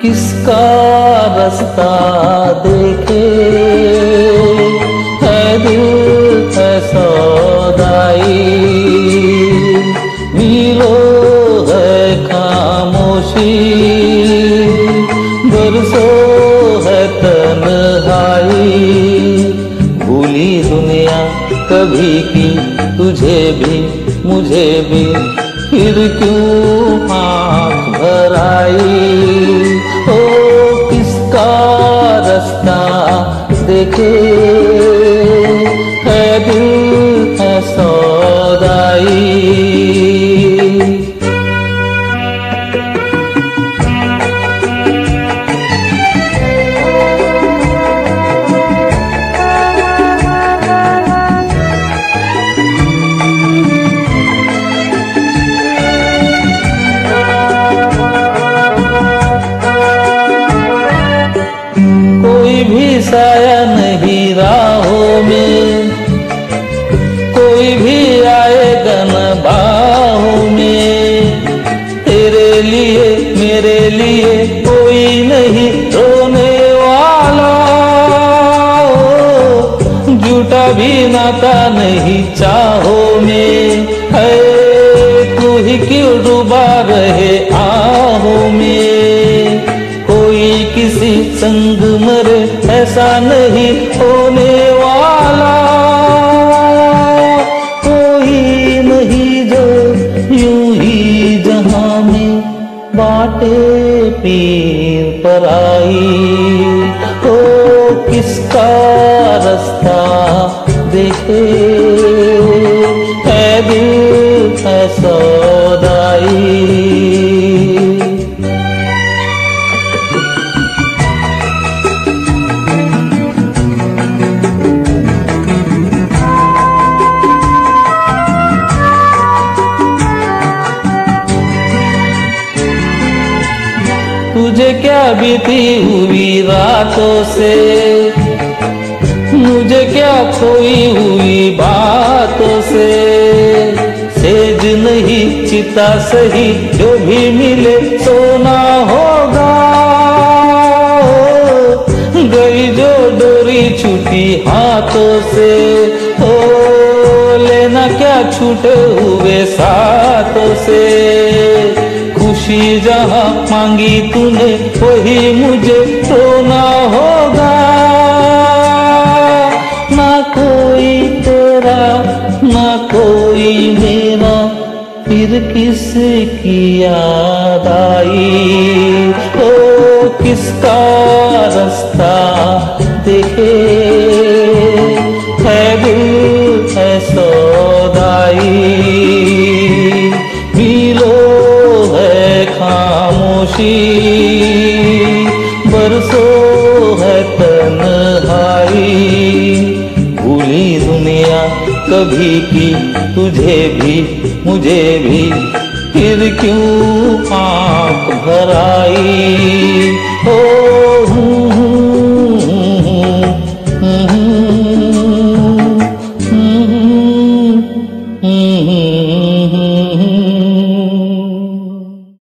किसका रास्ता देखे, है दिल है सौदाई, मीलो है खामोशी, बरसों है तन्हाई। भूली दुनिया कभी की तुझे भी मुझे भी, फिर क्यों आँख भर आई। ओ किसका रास्ता देखे, है दिल है सौदाई। कोई भी साया नहीं राहों में, कोई भी आएगा न बाहों में। तेरे लिए मेरे लिए कोई नहीं रोने वाला, झूठा भी नाता नहीं चाहों में है। तू ही क्यों डूबा रहे आहों में, कोई किसी संग मरे ऐसा नहीं होने वाला। कोई नहीं जो यूं ही जहां में बाटे पीर पर आई। ओ किसका रास्ता देखे, है दिल है सौदाई। तुझे क्या बीती हुई रातों से, मुझे क्या खोई हुई बातों से। सेज नहीं चिता सही, जो भी मिले सोना होगा। गई जो डोरी छूटी हाथों से, ओ लेना क्या छूटे हुए साथों से। खुशी जहाँ मांगी तूने वही मुझे रोना होगा। ना कोई तेरा ना कोई मेरा, फिर किसकी याद आई। ओ किसका रास्ता देखे, है दिल है सौदाई। मीलो है खामोशी, बरसों है तन्हाई। भूली दुनिया कभी की तुझे भी मुझे भी, फिर क्यों आँख भर आई। ओ